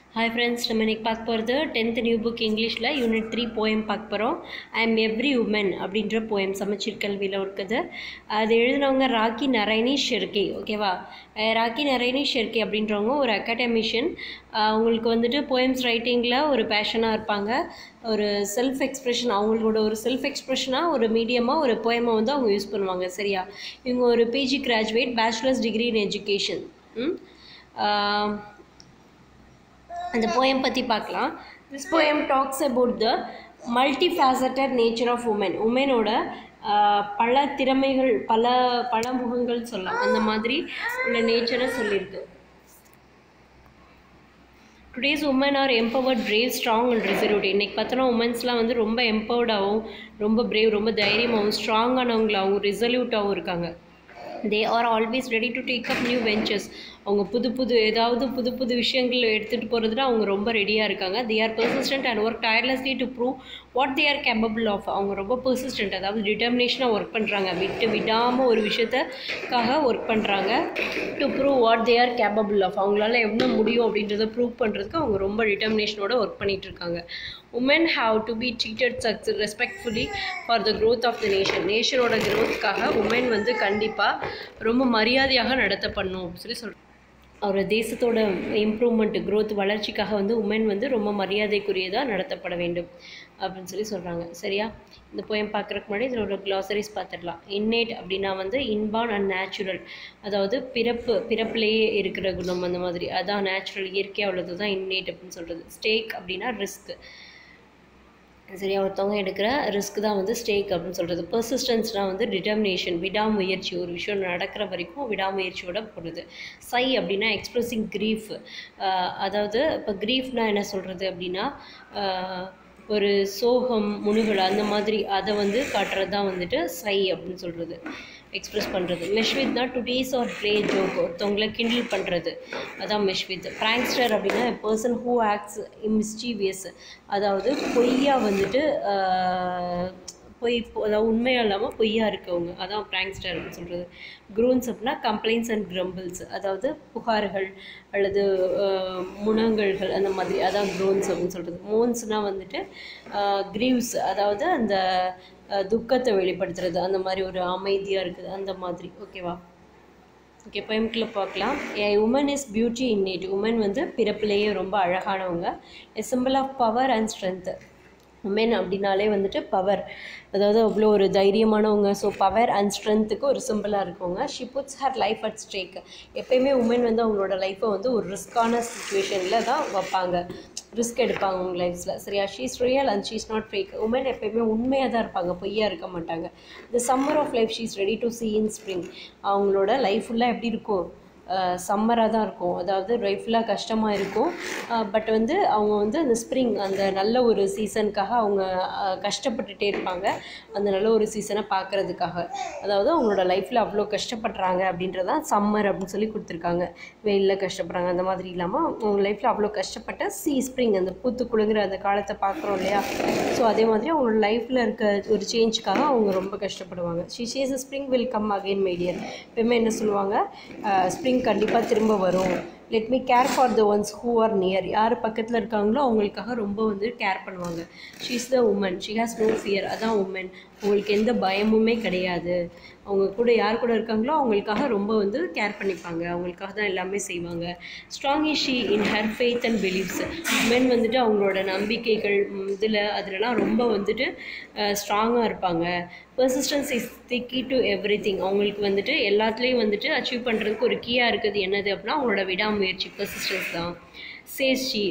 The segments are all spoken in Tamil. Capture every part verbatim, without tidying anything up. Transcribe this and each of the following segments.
Hi friends, நம்ம இன்னைக்கு பார்க்க போகிறது tenth நியூ புக் இங்கிலீஷில் யூனிட் த்ரீ போயம் பார்க்க போகிறோம். ஐ எம் எவ்ரி உமன் அப்படின்ற போயம் சமச்சீர் கல்வியில் இருக்குது. அது எழுதினவங்க ராக்கி நரைனி ஷெர்கே. ஓகேவா, ராக்கி நரைனி ஷெர்கே அப்படின்றவங்க ஒரு அகாடமிஷியன். அவங்களுக்கு வந்துட்டு போயம்ஸ் ரைட்டிங்கில் ஒரு பேஷனாக இருப்பாங்க. ஒரு செல்ஃப் எக்ஸ்ப்ரெஷன், அவங்களோட ஒரு செல்ஃப் எக்ஸ்ப்ரெஷனாக ஒரு மீடியமாக ஒரு போயமை வந்து அவங்க யூஸ் பண்ணுவாங்க. சரியா, இவங்க ஒரு PG graduate, bachelors degree in education. அந்த போயம் பற்றி பார்க்கலாம். This poem talks about the multifaceted nature of woman. உமனோட பல திறமைகள், பல பல முகங்கள் சொல்லலாம், அந்த மாதிரி உள்ள நேச்சரை சொல்லியிருக்கு. Today's woman are empowered, brave, strong and resolute. இன்றைக்கி பார்த்தோன்னா உமன்ஸ்லாம் வந்து ரொம்ப எம்பவர்டாகவும், ரொம்ப பிரேவ், ரொம்ப தைரியமாகவும், ஸ்ட்ராங்கானவங்களாகவும், ரெசல்யூட்டாகவும் இருக்காங்க. They are always ready to take up new ventures. அவங்க புது புது ஏதாவது புது புது விஷயங்கள் எடுத்துகிட்டு போகிறதுல அவங்க ரொம்ப ரெடியாக இருக்காங்க. They are persistent and work tirelessly to prove what they are capable of. அவங்க ரொம்ப பெர்சிஸ்டன்ட், அதாவது டிட்டர்மினேஷனாக ஒர்க் பண்ணுறாங்க. விட்டு விடாமல் ஒரு விஷயத்துக்காக ஒர்க் பண்ணுறாங்க. To prove what they are capable of. அவங்களால எவ்வளோ முடியும் அப்படின்றத ப்ரூவ் பண்ணுறதுக்கு அவங்க ரொம்ப டிட்டர்மினேஷனோட ஒர்க் பண்ணிகிட்ருக்காங்க. Woman have to be treated sucks respectfully for the growth of the nation. நேஷனோட க்ரோத்துக்காக உமன் வந்து கண்டிப்பாக ரொம்ப மரியாதையாக நடத்தப்படணும் அப்படின்னு சொல்லி சொல்கிறேன். ஒரு தேசத்தோட இம்ப்ரூவ்மெண்ட், க்ரோத், வளர்ச்சிக்காக வந்து உமன் வந்து ரொம்ப மரியாதைக்குரியதாக நடத்தப்பட வேண்டும் அப்படின்னு சொல்லி சொல்கிறாங்க. சரியா, இந்த போயம் பார்க்குறதுக்கு முன்னாடி இதில் ஒரு க்ளாசரிஸ் பார்த்துடலாம். இன்னேட் அப்படின்னா வந்து இன்பார்ன் அண்ட் நேச்சுரல், அதாவது பிறப்பு பிறப்புலேயே இருக்கிற குணம், அந்த மாதிரி அதான் நேச்சுரல், இயற்கையாக உள்ளது தான் இன்னேட் அப்படின்னு சொல்கிறது. ஸ்டேக் அப்படின்னா ரிஸ்க். சரியா, ஒருத்தவங்க எடுக்கிற ரிஸ்க் தான் வந்து ஸ்டேக் அப்படின்னு சொல்கிறது. பெர்சிஸ்டன்ஸ்னால் வந்து டிட்டர்மினேஷன், விடாமுயற்சி, ஒரு விஷயம் நடக்கிற வரைக்கும் விடாமுயற்சியோட போடுறது. சை அப்படின்னா எக்ஸ்ப்ரெஸிங் க்ரீஃப், அதாவது இப்போ க்ரீஃப்னால் என்ன சொல்கிறது அப்படின்னா ஒரு சோகம், முனுகல், அந்த மாதிரி அதை வந்து காட்டுறது தான் வந்துட்டு சை அப்படின்னு சொல்கிறது, எக்ஸ்ப்ரெஸ் பண்ணுறது. மெஷ்வித்னா to tease or play joke, ஒருத்தவங்களை கிண்டில் பண்ணுறது, அதான் மெஷ்வித். ப்ராங்க்ஸ்டர் அப்படின்னா a person who acts mischievous, அதாவது பொய்யா வந்துட்டு பொய், அதாவது உண்மையாக இல்லாமல் பொய்யா இருக்கவங்க, அதான் ப்ராங்க்ஸ்டர் அப்படின்னு சொல்கிறது. க்ரூன்ஸ் அப்படின்னா கம்ப்ளைண்ட்ஸ் அண்ட் கிரம்பிள்ஸ், அதாவது புகார்கள் அல்லது முனங்கல்கள், அந்த மாதிரி அதான் க்ரூன்ஸ் அப்படின்னு சொல்கிறது. மோன்ஸ்னால் வந்துட்டு க்ரீவ்ஸ், அதாவது அந்த துக்கத்தை வெளிப்படுத்துறது, அந்த மாதிரி ஒரு அமைதியாக இருக்குது, அந்த மாதிரி. ஓகேவா, ஓகே, போயம்குள்ளே பார்க்கலாம். A woman is beauty innate. உமன் வந்து பிறப்பிலேயே ரொம்ப அழகானவங்க. A symbol of power and strength. Woman அப்படின்னாலே வந்துட்டு பவர், அதாவது அவ்வளோ ஒரு தைரியமானவங்க. ஸோ பவர் அண்ட் ஸ்ட்ரென்த்துக்கு ஒரு சிம்பிளாக இருக்கவங்க. She puts her life at stake. எப்போயுமே உமன் வந்து அவங்களோட லைஃப்பை வந்து ஒரு ரிஸ்கான சுச்சுவேஷனில் தான் வைப்பாங்க, ரிஸ்க் எடுப்பாங்க அவங்க லைஃப்ஸில். சரியா, she's real and she's not fake. Woman எப்போயுமே உண்மையாக தான் இருப்பாங்க, பொய்யா இருக்க மாட்டாங்க. The summer of life she's ready to see in spring. அவங்களோட லைஃப் ஃபுல்லாக எப்படி இருக்கும், சம்மராக தான் இருக்கும், அதாவது லைஃப் ஃபுல்லாக கஷ்டமாக இருக்கும். பட் வந்து அவங்க வந்து அந்த ஸ்ப்ரிங், அந்த நல்ல ஒரு சீசனுக்காக அவங்க கஷ்டப்பட்டுட்டே இருப்பாங்க, அந்த நல்ல ஒரு சீசனை பார்க்குறதுக்காக. அதாவது அவங்களோட லைஃப்பில் அவ்வளோ கஷ்டப்படுறாங்க அப்படின்றதான் சம்மர் அப்படின்னு சொல்லி கொடுத்துருக்காங்க. வெயிலில் கஷ்டப்படுறாங்க அந்த மாதிரி இல்லாமல் அவங்க லைஃப்பில் அவ்வளோ கஷ்டப்பட்ட சி ஸ்ப்ரிங், அந்த பூத்து குலுங்குற அந்த காலத்தை பார்க்குறோம் இல்லையா. ஸோ அதே மாதிரி அவங்களோட லைஃப்பில் இருக்க ஒரு சேஞ்சுக்காக அவங்க ரொம்ப கஷ்டப்படுவாங்க. She says spring will come again my dear. எப்பவுமே என்ன சொல்லுவாங்க, ஸ்ப்ரிங் கண்டிப்பாக திரும்ப வரும். Let me care for the ones who are near. யார் பக்கத்தில் இருக்காங்களோ அவங்களுக்காக ரொம்ப வந்து கேர் பண்ணுவாங்க. She is the woman, she has no fear. அதான் உமன், அவங்களுக்கு எந்த பயமுமே கிடையாது. அவங்க கூட யார் கூட இருக்காங்களோ அவங்களுக்காக ரொம்ப வந்து கேர் பண்ணிப்பாங்க, அவங்களுக்காக தான் எல்லாமே செய்வாங்க. Strong is she in her faith and beliefs. Woman வந்துட்டு அவங்களோட நம்பிக்கைகள் இதில் அதிலலாம் ரொம்ப வந்துட்டு ஸ்ட்ராங்காக இருப்பாங்க. Persistence is the key to everything. அவங்களுக்கு வந்துட்டு எல்லாத்துலேயும் வந்துட்டு அச்சீவ் பண்ணுறதுக்கு ஒரு கீயாக இருக்குது என்னது அப்படின்னா அவங்களோட விடாமுயற்சி, பெர்சிஸ்டன்ஸ் தான். Chase she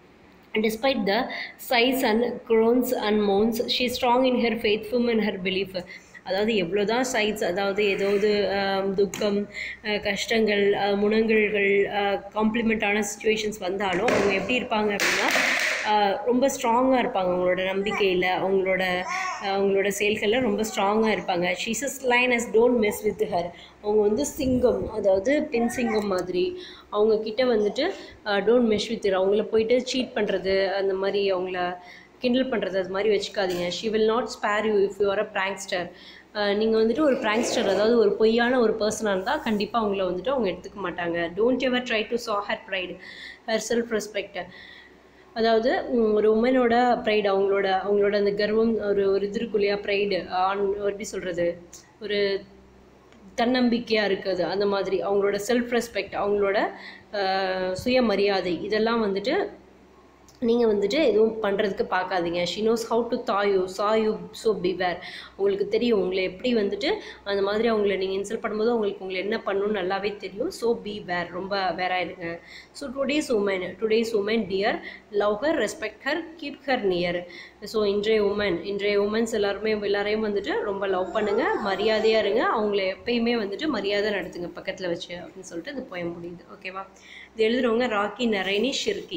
despite the sighs and groans and moans, she is strong in her faith, firm in her belief. அதாவது எவ்வளோ தான் சைட்ஸ், அதாவது ஏதாவது துக்கம், கஷ்டங்கள், முனங்கல்கள், காம்ப்ளிமெண்ட்டான சுச்சுவேஷன்ஸ் வந்தாலும் அவங்க எப்படி இருப்பாங்க அப்படின்னா ரொம்ப ஸ்ட்ராங்காக இருப்பாங்க. அவங்களோட நம்பிக்கையில், அவங்களோட அவங்களோட செயல்களில் ரொம்ப ஸ்ட்ராங்காக இருப்பாங்க. She is lioness don't mess with her. அவங்க வந்து சிங்கம், அதாவது பெண் சிங்கம் மாதிரி. அவங்கக்கிட்ட வந்துட்டு டோன்ட் மெஸ் வித் ஹர், அவங்கள போயிட்டு சீட் பண்ணுறது, அந்த மாதிரி அவங்கள கிண்டல் பண்ணுறது, அது மாதிரி வச்சுக்காதீங்க. She will not spare you if you are a prankster. நீங்கள் வந்துட்டு ஒரு ப்ராங்க்ஸ்டர், அதாவது ஒரு பொய்யான ஒரு பர்சனாக இருந்தால் கண்டிப்பாக அவங்கள வந்துட்டு அவங்க எடுத்துக்க மாட்டாங்க. Don't ever try to saw her pride, her self respect. அதாவது ஒரு உமனோட ப்ரைடு, அவங்களோட அவங்களோட அந்த கர்வம், ஒரு ஒரு இது இருக்கு இல்லையா, ப்ரைடு ஆன் எப்படி சொல்கிறது, ஒரு தன்னம்பிக்கையாக இருக்குது, அந்த மாதிரி அவங்களோட செல்ஃப் ரெஸ்பெக்ட், அவங்களோட சுயமரியாதை, இதெல்லாம் வந்துட்டு நீங்கள் வந்துட்டு எதுவும் பண்ணுறதுக்கு பார்க்காதீங்க. She knows how to thaw you saw you so beware. உங்களுக்கு தெரியும் உங்களை எப்படி வந்துட்டு அந்த மாதிரி அவங்கள நீங்கள் இன்சல்ட் பண்ணும்போது அவங்களுக்கு உங்களை என்ன பண்ணணும்னு நல்லாவே தெரியும். ஸோ பி வேர், ரொம்ப வேறாயிருங்க. So today's woman today's woman dear, love her, respect her, keep her near. So இன்றைய உமன் இன்றைய உமன்ஸ் எல்லாருமே எல்லாரையும் வந்துட்டு ரொம்ப லவ் பண்ணுங்கள், மரியாதையாக இருங்க, அவங்கள எப்பயுமே வந்துட்டு மரியாதை நடத்துங்க பக்கத்தில் வச்சு அப்படின்னு சொல்லிட்டு இந்த போயம் முடியுது. ஓகேவா? இது எழுதுறவங்க ராக்கி நரைனி ஷிர்கி.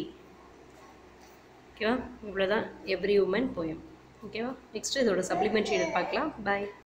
ஓகேவா? இவ்வளோதான் எவ்ரி உமன் போயம். ஓகேவா? நெக்ஸ்ட்டு இதோட சப்ளிமெண்ட்ரி பார்க்கலாம். பாய்.